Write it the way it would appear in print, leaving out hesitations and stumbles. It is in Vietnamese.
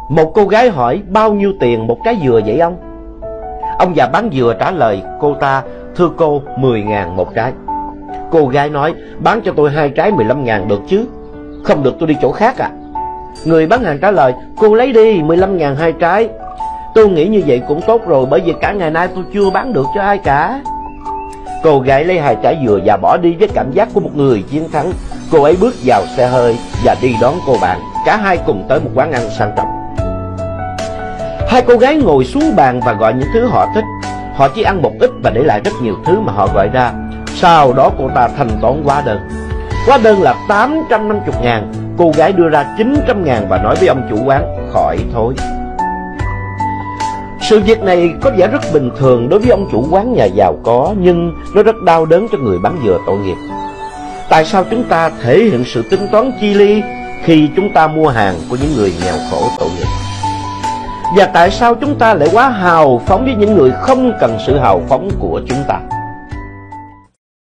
Một cô gái hỏi bao nhiêu tiền một trái dừa vậy ông? Ông già bán dừa trả lời cô ta: thưa cô, 10.000 một trái. Cô gái nói: bán cho tôi 2 trái 15.000 được chứ? Không được, tôi đi chỗ khác ạ. Người bán hàng trả lời: cô lấy đi, 15.000 2 trái. Tôi nghĩ như vậy cũng tốt rồi, bởi vì cả ngày nay tôi chưa bán được cho ai cả. Cô gái lấy 2 trái dừa và bỏ đi với cảm giác của một người chiến thắng. Cô ấy bước vào xe hơi và đi đón cô bạn. Cả hai cùng tới một quán ăn sang trọng. Hai cô gái ngồi xuống bàn và gọi những thứ họ thích. Họ chỉ ăn một ít và để lại rất nhiều thứ mà họ gọi ra. Sau đó cô ta thanh toán hóa đơn. Hóa đơn là 850.000. Cô gái đưa ra 900.000 và nói với ông chủ quán: khỏi thối. Sự việc này có vẻ rất bình thường đối với ông chủ quán nhà giàu có, nhưng nó rất đau đớn cho người bán dừa tội nghiệp. Tại sao chúng ta thể hiện sự tính toán chi ly khi chúng ta mua hàng của những người nghèo khổ tội nghiệp? Và tại sao chúng ta lại quá hào phóng với những người không cần sự hào phóng của chúng ta?